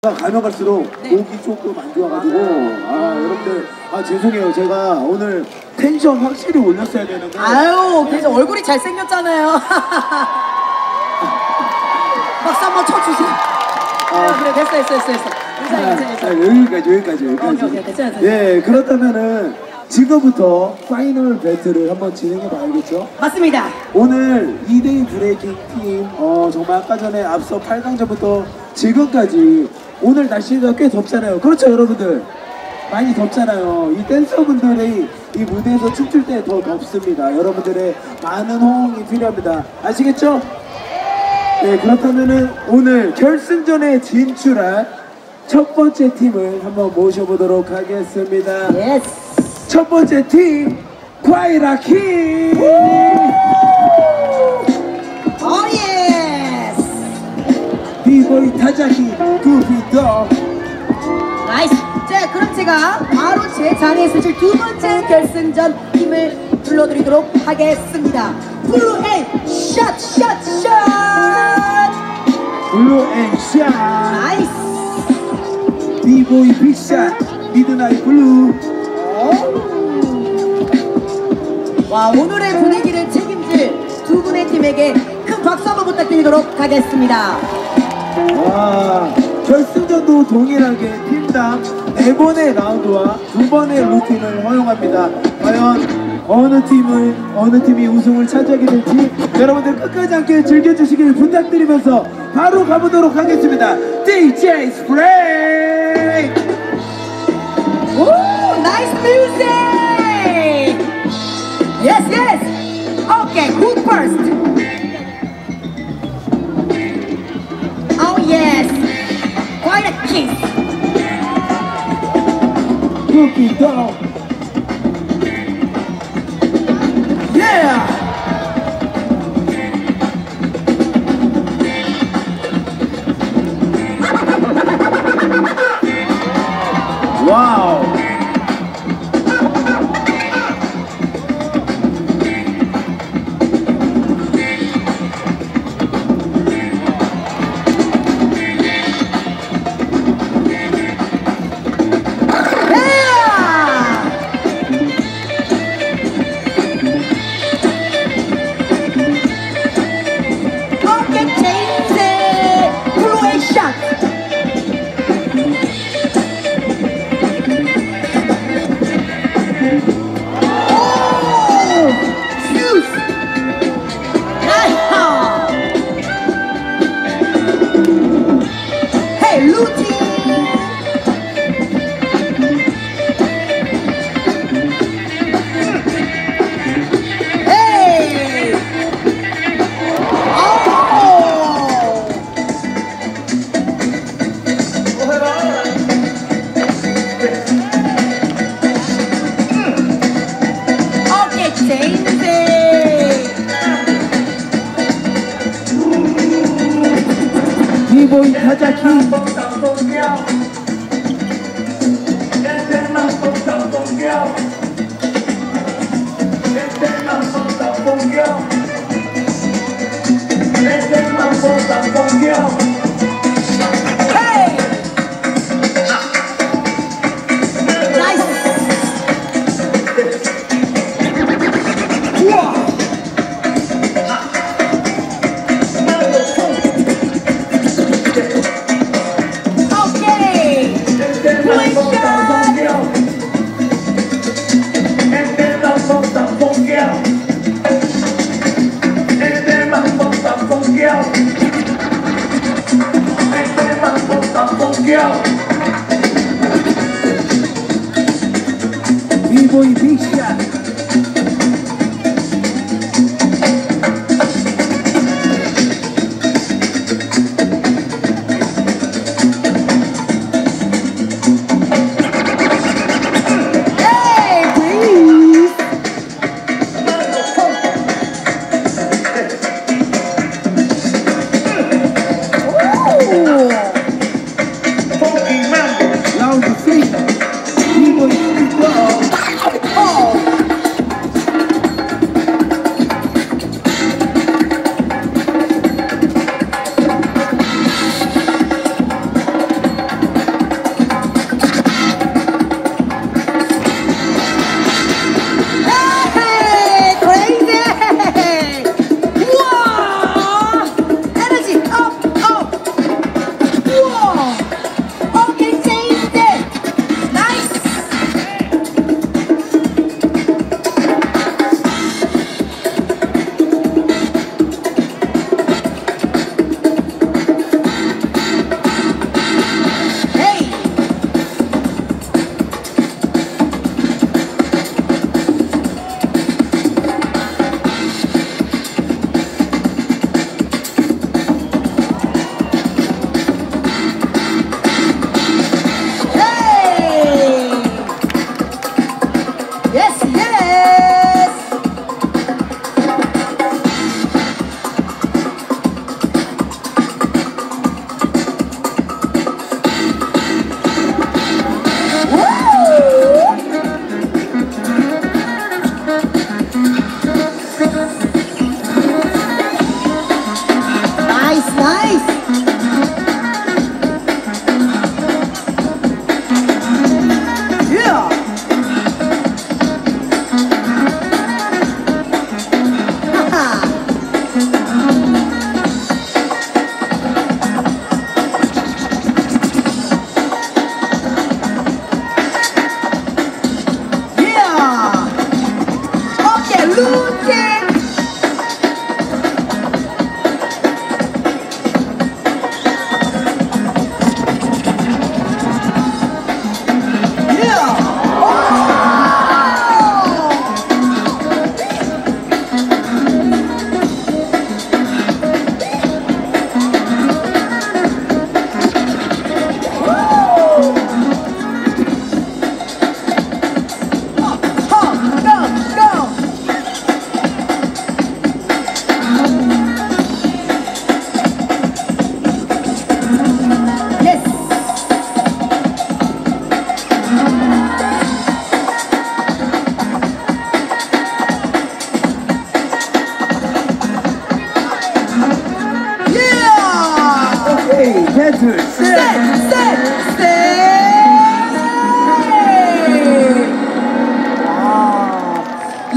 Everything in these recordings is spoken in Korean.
가면 갈수록 목이 조금 안 좋아가지고 여러분들 죄송해요. 제가 오늘 텐션 확실히 올렸어야 되는데 아유 그래서 얼굴이 잘생겼잖아요. 박수 한번 쳐주세요. 그래 됐어. 여기까지. 예, 그렇다면은 지금부터 파이널 배틀을 한번 진행해 봐야겠죠? 맞습니다. 오늘 2대2 브레이킹 팀 정말 아까 전에 앞서 8강전부터 지금까지 오늘 날씨가 꽤 덥잖아요. 그렇죠 여러분들? 많이 덥잖아요. 이 댄서분들이 이 무대에서 춤출 때 더 덥습니다. 여러분들의 많은 호응이 필요합니다. 아시겠죠? 네, 그렇다면은 오늘 결승전에 진출할 첫 번째 팀을 한번 모셔보도록 하겠습니다. 예스. 첫 번째 팀 과이라키. 오 예스. 비보이 타자키 구피더. 나이스. 자 그럼 제가 바로 제 자리에 서실 두 번째 결승전 팀을 불러드리도록 하겠습니다. 블루 앤 샷. 블루 앤 샷. 나이스. 비보이 빅샷 미드나잇 블루. 와 오늘의 분위기를 책임질 두 분의 팀에게 큰 박수 한번 부탁드리도록 하겠습니다. 와 결승전도 동일하게 팀당 4번의 라운드와 2번의 루틴을 허용합니다. 과연 어느 팀이 우승을 차지하게 될지 여러분들 끝까지 함께 즐겨주시길 부탁드리면서 바로 가보도록 하겠습니다. DJ 스프레이. 오 나이스 뮤직. Yes. Okay, who first? Oh yes. Quite a kiss. Cookie dough. Yeah. Wow. 비보이 타자키. 비보이 빅샷. 라운드 3 비보이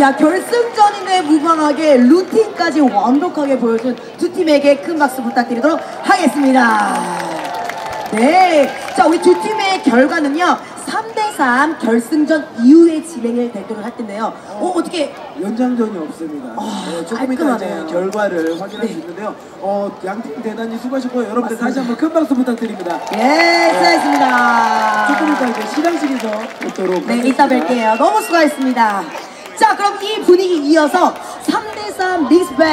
자, 결승전인데 무방하게 루틴까지 완벽하게 보여준 두 팀에게 큰 박수 부탁드리도록 하겠습니다. 네, 자, 우리 두 팀의 결과는요 3대3 결승전 이후에 진행이 되도록 할 텐데요. 어떻게 연장전이 없습니다. 네, 조금 이따 이제 깔끔하네요. 결과를 확인할 수 있는데요. 양팀 대단히 수고하셨고요. 여러분들 다시 한번 큰 박수 부탁드립니다. 예, 수고하셨습니다. 조금 이따 이제 시상식에서 뵙도록 네, 하겠습니다. 이따 뵐게요. 너무 수고하셨습니다. 자, 그럼 이 분위기 이어서 3대3 믹스밴드